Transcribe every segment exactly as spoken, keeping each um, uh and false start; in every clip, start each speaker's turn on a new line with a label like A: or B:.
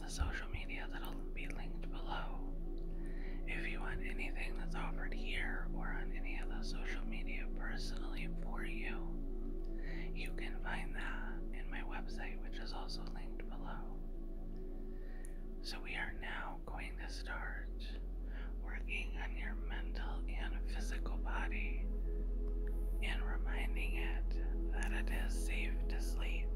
A: the social media that'll be linked below. If you want anything that's offered here or on any of the social media personally for you, you can find that in my website, which is also linked below. So we are now going to start working on your mental and physical body and reminding it that it is safe to sleep.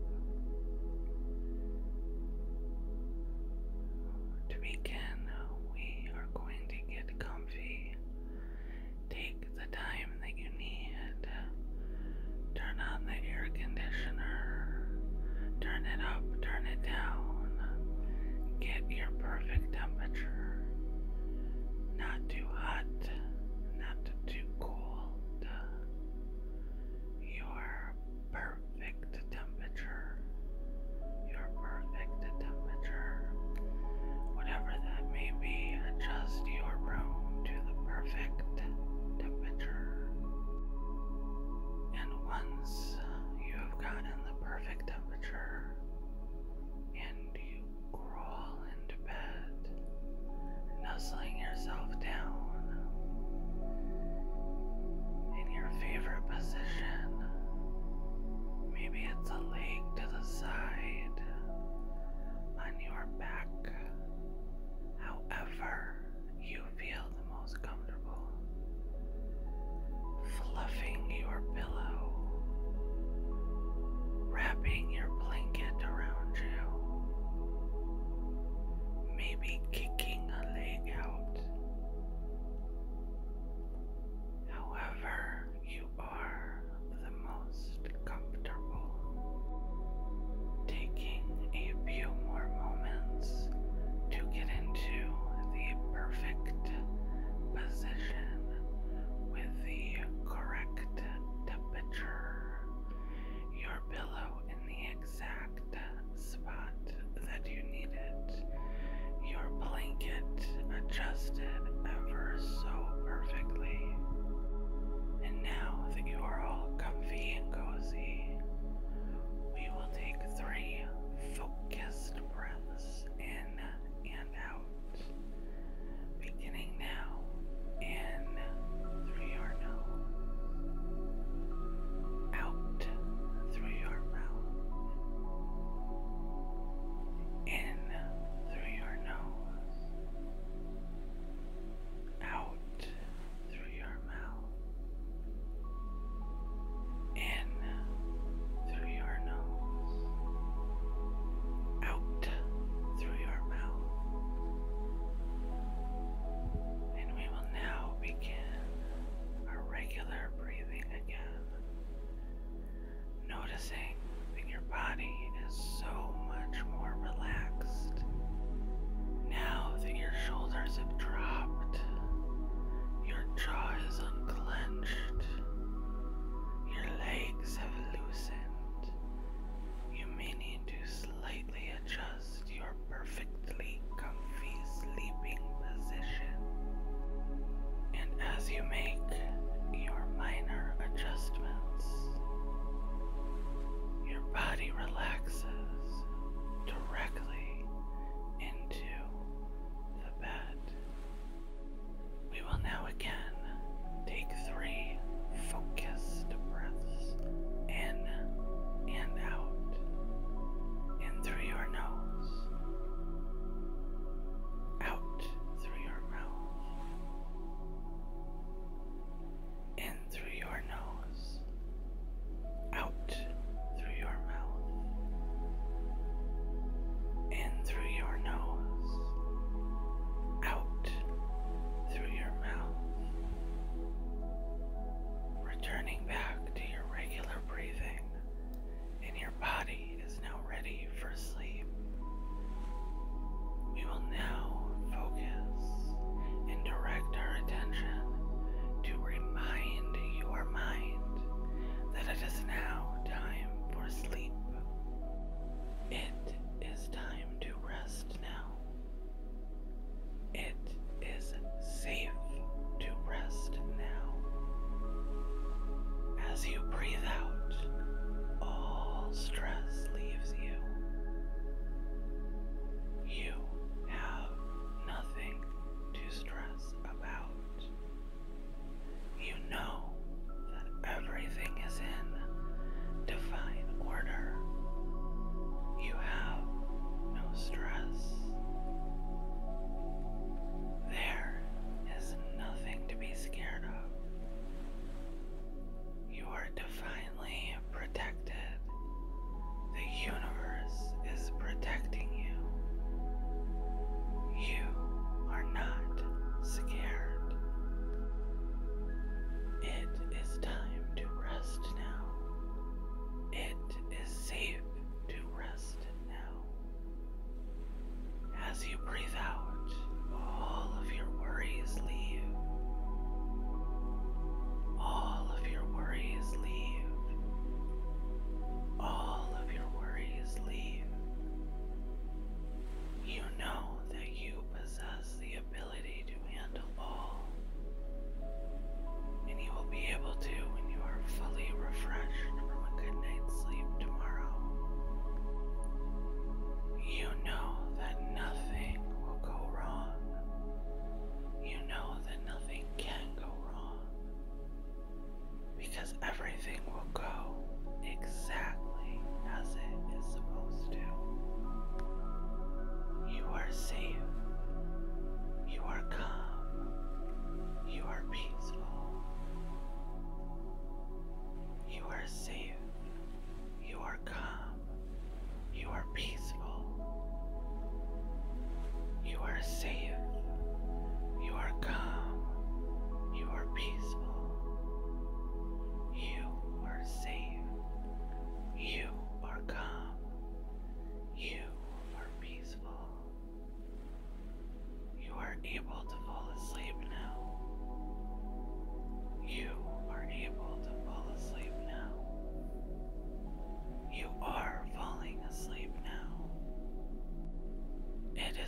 A: To begin, we are going to get comfy. Take the time that you need. Turn on the air conditioner. Turn it up, turn it down. Get your perfect temperature. Not too hot, not too cold. Your perfect temperature. Your perfect temperature. Whatever that may be, adjust your room to the perfect temperature. And once you have gotten the perfect temperature and you crawl into bed, nuzzling yourself down in your favorite position, maybe it's a leg to the side, on your back, however you feel the most comfortable, fluffing your pillow, wrapping your blanket around you, maybe kicking a leg out. However you are the most comfortable, taking a few more moments to get into the perfect position with the correct temperature, your pillow in the exact spot that you need it, your blanket adjusted ever so perfectly. And now that you are all comfy and cozy, we will take three focused breaths in and out, beginning now. In through your nose, out through your mouth, in through your nose, out through your mouth, in through your nose, out through your mouth. And we will now begin our regular breathing again, noticing that your body is so much more relaxed. Now that your shoulders have dropped, your jaw is unclenched, your legs have loosened, you may need to slightly adjust your perfectly comfy sleeping position. And as you make your minor adjustments, your body relaxes directly into the bed.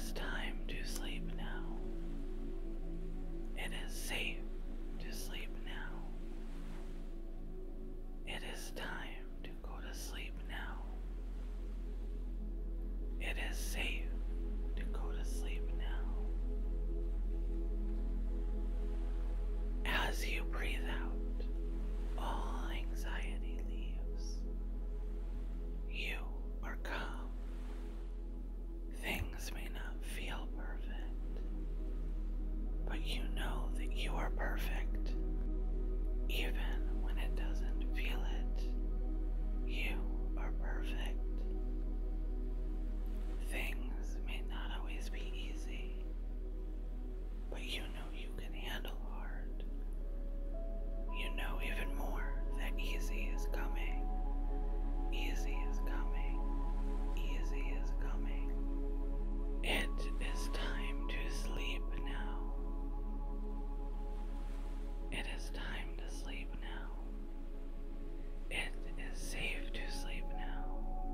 A: is time to sleep now. It is safe to sleep now. It is time to go to sleep now. It is safe to go to sleep now. As you breathe out, all anxiety leaves. You are calm. Things may not feel perfect, but you know that you are perfect. Even when it doesn't feel it, you are perfect. Things may not always be easy, but you know you can handle hard. You know even more that easy is coming. Easy is coming. Easy is coming. It is time to sleep now. It is time to sleep now. It is safe to sleep now.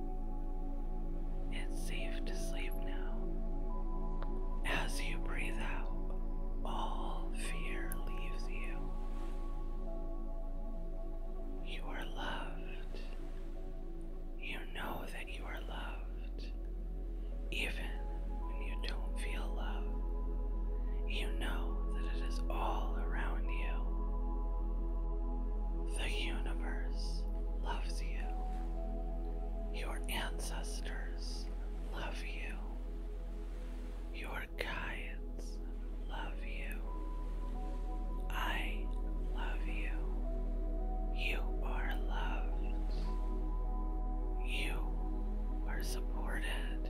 A: It's safe to sleep now. As you breathe out, all fear leaves you. You are loved. You know that you are loved. Even when you don't feel love, you know that it is all around you. The universe loves you. Your ancestors love you. Your guides love you. I love you. You are loved. You are supported.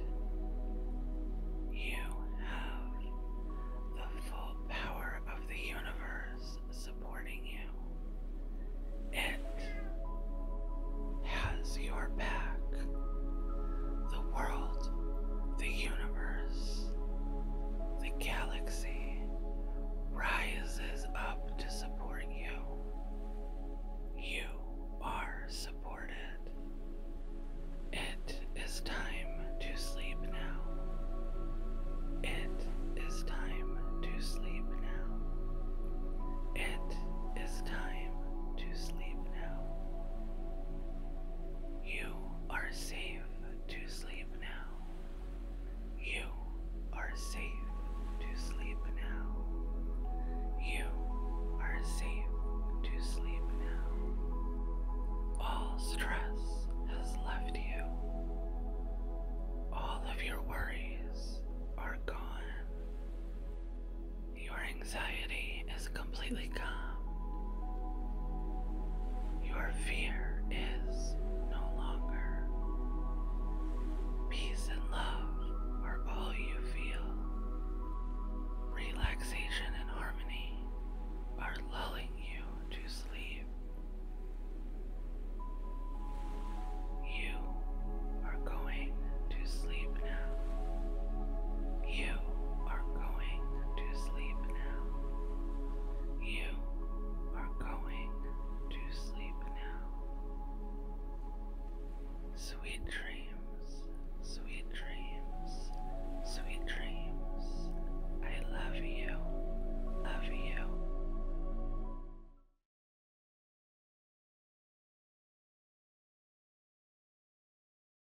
A: You have the full power of the universe supporting you. It has your back. The world, the universe, the galaxy rises up to support you. You are supported. It is time to sleep now. It is time to sleep now. It is time to sleep now. You are safe to sleep now. You are safe to sleep now. You are safe to sleep now. All stress has left you. All of your worries are gone. Your anxiety is completely calm. Your fear is no longer. Peace and love are all you feel. Relaxation and harmony are lulling you to sleep. You are going to sleep now. You are going to sleep now. You are going to sleep now. Sweet dreams.